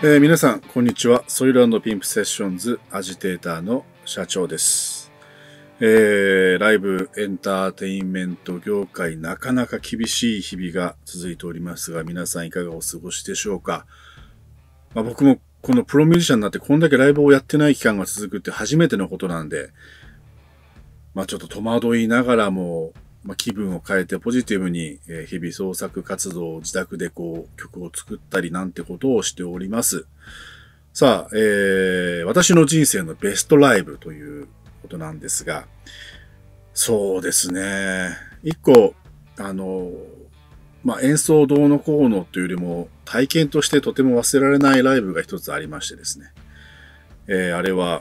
皆さん、こんにちは。ソイル&ピンプセッションズアジテーターの社長です。ライブエンターテインメント業界、なかなか厳しい日々が続いておりますが、皆さんいかがお過ごしでしょうか。僕もこのプロミュージシャンになってこんだけライブをやってない期間が続くって初めてのことなんで、ちょっと戸惑いながらも、気分を変えてポジティブに日々創作活動を自宅で曲を作ったりなんてことをしております。さあ、私の人生のベストライブということなんですが、そうですね。一個、演奏どうのこうのというよりも体験としてとても忘れられないライブが一つありましてですね。あれは、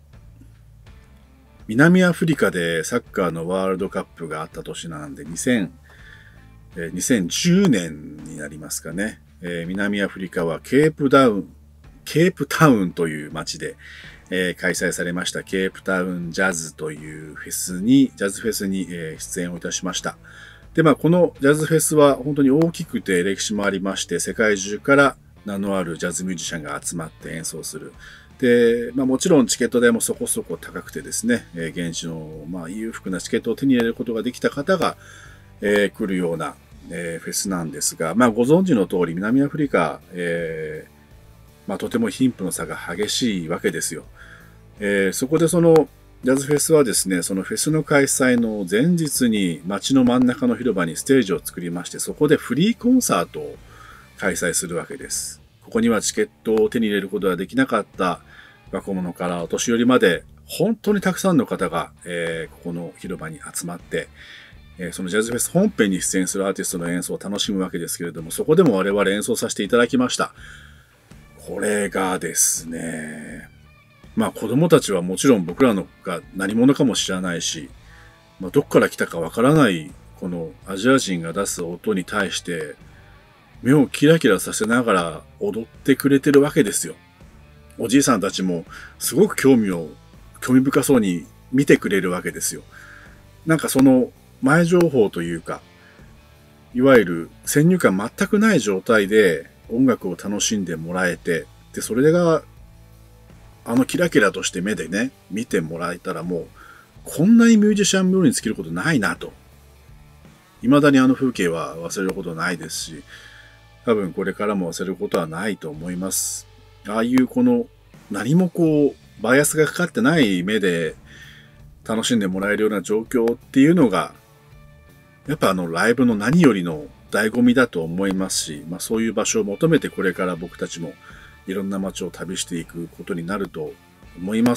南アフリカでサッカーのワールドカップがあった年なんで、2010年になりますかね。南アフリカはケープタウンという街で、開催されましたケープタウンジャズというジャズフェスに、出演をいたしました。で、このジャズフェスは本当に大きくて歴史もありまして、世界中から名のあるジャズミュージシャンが集まって演奏する。で、もちろんチケット代もそこそこ高くてですね、現地の、裕福なチケットを手に入れることができた方が、来るような、フェスなんですが、ご存知の通り南アフリカ、とても貧富の差が激しいわけですよ。そこでそのジャズフェスはですね、そのフェスの開催の前日に街の真ん中の広場にステージを作りまして、そこでフリーコンサートを開催するわけです。ここにはチケットを手に入れることができなかった若者からお年寄りまで本当にたくさんの方が、ここの広場に集まって、そのジャズフェス本編に出演するアーティストの演奏を楽しむわけですけれども、そこでも我々演奏させていただきました。これがですね、子供たちはもちろん僕らのが何者かも知らないし、どっから来たかわからないこのアジア人が出す音に対して目をキラキラさせながら踊ってくれてるわけですよ。おじいさんたちもすごく興味深そうに見てくれるわけですよ。なんかその前情報というか、いわゆる先入観全くない状態で音楽を楽しんでもらえて、で、それがキラキラとして目でね、見てもらえたらもう、こんなにミュージシャン冥利に尽きることないなと。未だに風景は忘れることないですし、多分これからも忘れることはないと思います。ああいう何もバイアスがかかってない目で楽しんでもらえるような状況っていうのが、やっぱライブの何よりの醍醐味だと思いますし、そういう場所を求めてこれから僕たちもいろんな街を旅していくことになると思います。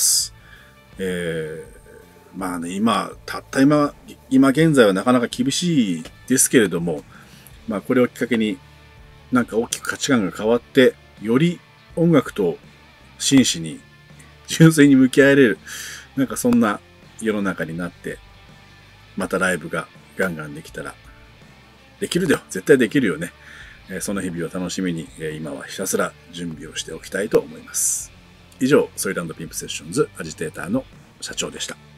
今現在はなかなか厳しいですけれども、これをきっかけになんか大きく価値観が変わって、より音楽と真摯に純粋に向き合えれる、なんかそんな世の中になって、またライブがガンガンできたら、できるよ。絶対できるよね。その日々を楽しみに、今はひたすら準備をしておきたいと思います。以上、ソイル&ピンプセッションズアジテーターの社長でした。